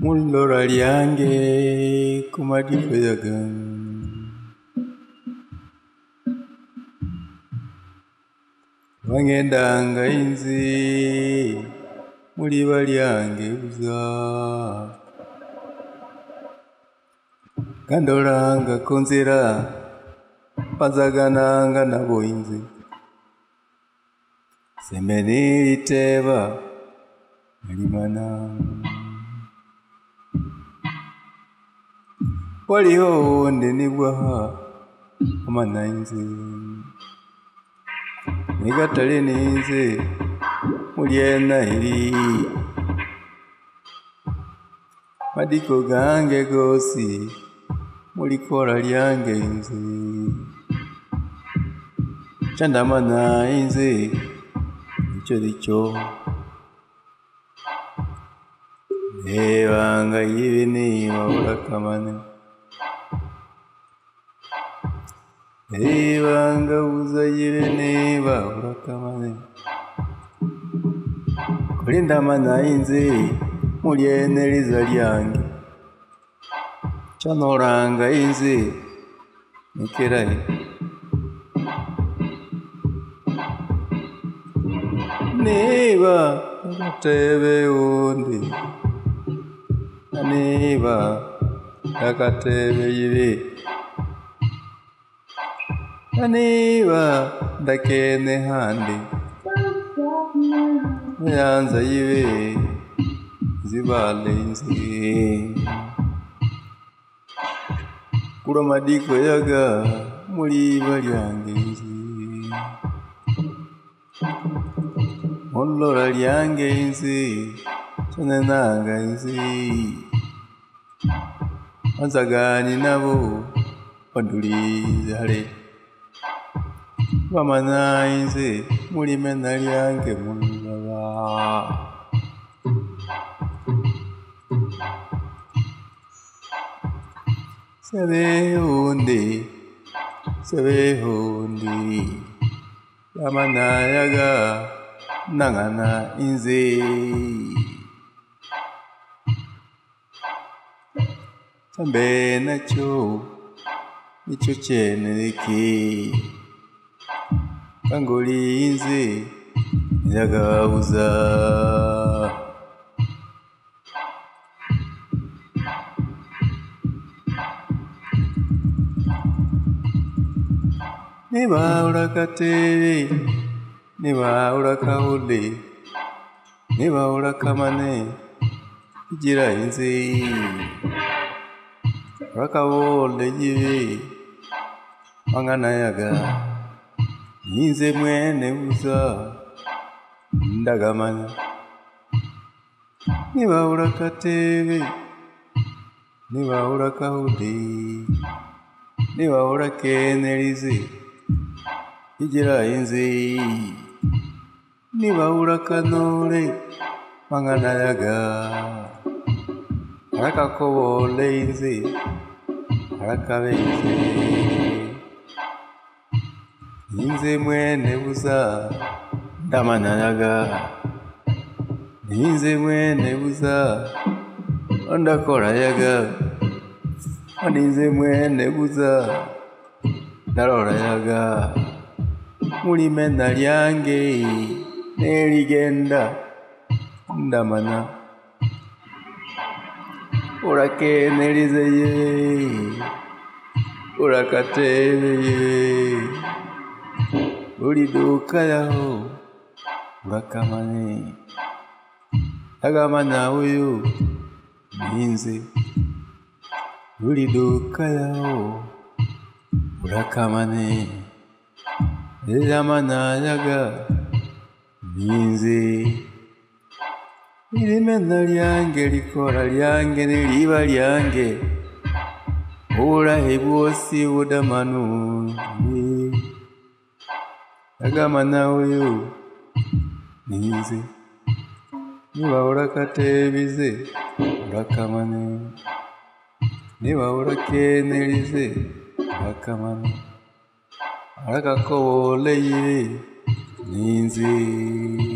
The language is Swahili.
Mullora lyange kumadikoyaga wangendanga inzi muliba lyange buza kandolanga konzera pazagananga nabo inzi semeniteba malimana waliho wonde nibwaha omana inzi nigatale ninze mulyena hiri madiko gange gosi mulikora lyange inzi chandamana inzi icho dicho ebanga yibini wabulakamane ebanga uza yibini wabulakamane kulindamana inzi mulyene liza lyange chanoranga inzi nikirai niba akatebe undi niba akatebe yibi niba ndakene handi yanza yibi zibale inzi kula madiko yaga muliba lyange inzi mullora lyange inzi chanenanga inzi wanzagani nabo wandulize hale wamana inzi mulimena lyange mulaba sebe hundi yamana yaga nangana inzi sambe nacho icho chene iki kangoli inzi yaga uza niba urakatebe niba urakahule niba urakamane igira inzi urakabole yibi wangana yaga inze mwene uza ndagamana niba urakatebe niba urakahule niba urakenelize igira inzi niba urakanole mangana yaga arakakobole inzi arakabe inzi mwene buza ndamana yaga inzi mwene buza ndakora yaga inzi mwene buza ndarora yaga mulimena lyange neligenda ndamana urakenelize ye urakatebe ye uliduka yaho urakamane agamana uyu ninzi uliduka yaho urakamane yamana yaga ninzi ilimena lyange likora lyange niliba lyange ulahe bwosi budamanu agamana uyu ninzi niba urakatebize urakamane niba urakenelize urakamane arakakobole ninzi